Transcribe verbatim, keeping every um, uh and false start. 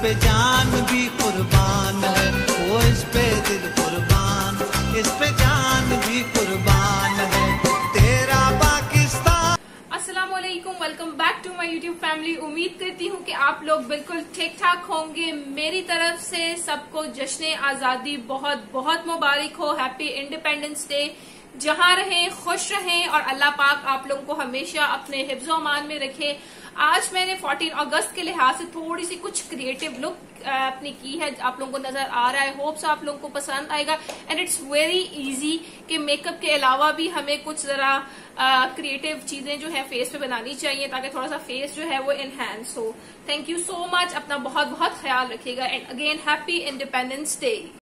पे जान भी कुर्बान है, वो इस पे दिल कुर्बान, इस पे जान भी कुर्बान है, तेरा पाकिस्तान। अस्सलाम वालेकुम, welcome back to my YouTube family. उम्मीद करती हूँ कि आप लोग बिल्कुल ठीक ठाक होंगे। मेरी तरफ से सबको जश्न आजादी बहुत बहुत मुबारक हो। Happy Independence Day. जहां रहें खुश रहें और अल्लाह पाक आप लोगों को हमेशा अपने हिफ्ज़ो अमान में रखे। आज मैंने चौदह अगस्त के लिहाज से थोड़ी सी कुछ क्रिएटिव लुक अपनी की है, आप लोगों को नजर आ रहा है। होप्स आप लोगों को पसंद आएगा एंड इट्स वेरी इजी कि मेकअप के अलावा भी हमें कुछ जरा क्रिएटिव चीजें जो है फेस पे बनानी चाहिए ताकि थोड़ा सा फेस जो है वो एनहांस हो। थैंक यू सो मच, अपना बहुत बहुत ख्याल रखिएगा and again happy Independence day.